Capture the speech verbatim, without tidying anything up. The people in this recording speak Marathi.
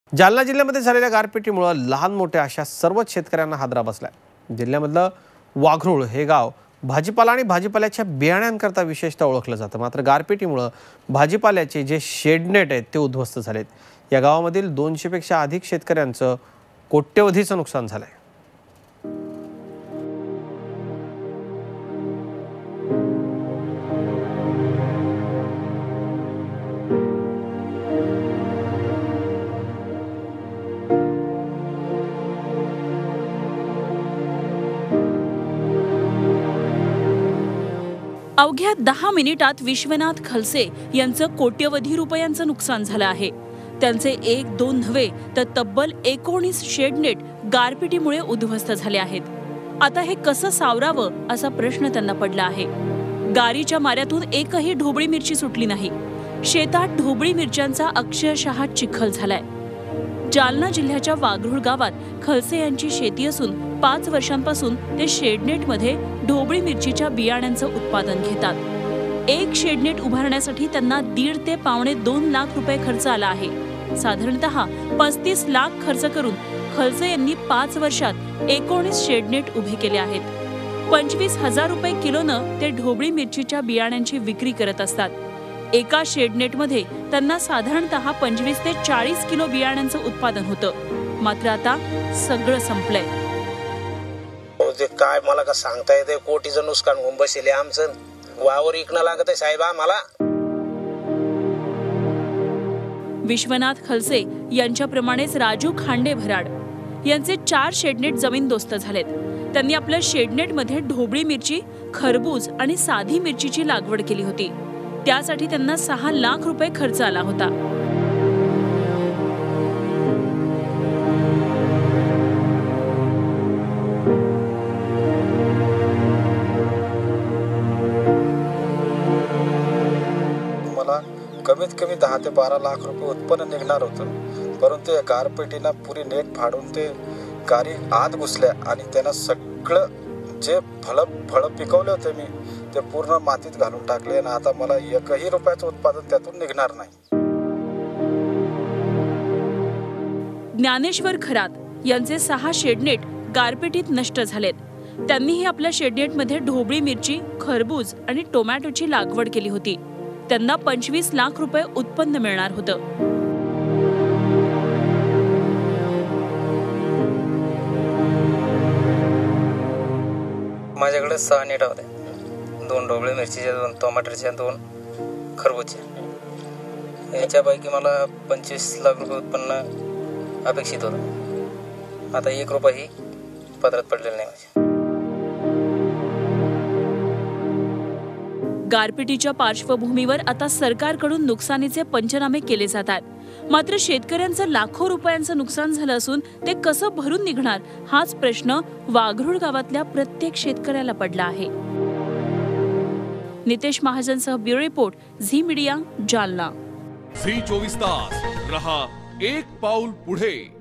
जालना जिल्ह्यामध्ये झालेल्या गारपिटीमुळे लहान मोठ्या अशा सर्वच शेतकऱ्यांना हादरा बसलाय। जिल्ह्यामधलं वाघरूळ हे गाव भाजीपाला आणि भाजीपाल्याच्या बियाण्यांकरता विशेषतः ओळखलं जातं। मात्र गारपिटीमुळे भाजीपाल्याचे जे शेडनेट आहेत ते उद्ध्वस्त झालेत। या गावामधील दोनशे पेक्षा अधिक शेतकऱ्यांचं कोट्यवधीचं नुकसान झालंय। अवघ्या दहा मिनिटात विश्वनाथ खलसे यांचं कोट्यवधी रुपयांचं नुकसान झालं आहे। त्यांचे एक दोन नव्हे तर तब्बल एकोणीस शेडनेट गारपिटीमुळे उद्ध्वस्त झाले आहेत। आता हे कसं सावरावं असा प्रश्न त्यांना पडला आहे। गारीच्या माऱ्यातून एकही ढोबळी मिरची सुटली नाही। शेतात ढोबळी मिरच्यांचा अक्षरशः चिखल झालाय। जालना जिल्ह्याच्या वाघरूळ गावात खलसे यांची शेती असून पाच वर्षांपासून ते शेडनेटमध्ये ढोबळी मिरचीच्या बियाण्यांचं उत्पादन घेतात। एक शेडनेट उभारण्यासाठी त्यांना दीड ते पावणे दोन लाख रुपये खर्च आला आहे। साधारणतः पस्तीस लाख खर्च करून खलसे यांनी पाच वर्षात एकोणीस शेडनेट उभे केले आहेत। पंचवीस हजार रुपये किलोनं ते ढोबळी मिरचीच्या बियाण्यांची विक्री करत असतात। एका शेडनेटमध्ये त्यांना साधारणतः पंचवीस ते चाळीस किलो बियाण्यांचं उत्पादन होतं। मात्र आता सगळं संपलंय। ते काय मला का सांगता येते, कोटीचं नुकसान होऊन बसले आमचं। वावर इकणं लागत आहे साहेब आम्हाला। विश्वनाथ खलसे यांच्याप्रमाणेच राजू खांडे भराड यांचे चार शेडनेट जमीनदोस्त झालेत। त्यांनी आपल्या शेडनेटमध्ये ढोबळी मिरची, खरबूज आणि साधी मिरचीची लागवड केली होती। त्यासाठी त्यांना सहा लाख रुपये खर्च आला होता। मला कमीत कमी दहा ते बारा लाख रुपये उत्पन्न निघणार होतं, परंतु या गारपिटीनं पुरी नेट फाडून ते गारी आत घुसल्या आणि त्यांना सगळं जे फळ फळ पिकवले होते मी ते पूर्ण मातीत घालून टाकले आणि आता मला एकही रुपयाचं उत्पादन त्यातून निघणार नाही। ज्ञानेश्वर खरात यांचे सहा शेडनेट गारपिटीत नष्ट झालेत। त्यांनीही आपल्या शेडनेटमध्ये ढोबळी मिरची, खरबूज आणि टोमॅटोची लागवड केली होती। त्यांना पंचवीस लाख रुपये उत्पन्न मिळणार होतं। माझ्याकडे सहा नेट होते, दोन ढोबळी मिरचीच्या, दोन टोमॅटोच्या, दोन खरबूजच्या। याच्यापैकी मला पंचवीस लाख रुपये उत्पन्न अपेक्षित होतं। आता एक रुपयाही पदरात पडलेला नाही माझ्या। गारपिटीच्या पार्श्वभूमीवर आता सरकारकडून नुकसानीचे पंचनामे केले जातात। मात्र शेतकऱ्यांचं लाखो रुपयांचं नुकसान झालं असून ते कसं भरून निघणार हाच प्रश्न वाघरूळ गावातल्या प्रत्येक शेतकऱ्याला पडला आहे। नितेश महाजनसह bureau report, Zee media, Jalna. Zee चोवीस तास रहा एक पाऊल पुढे।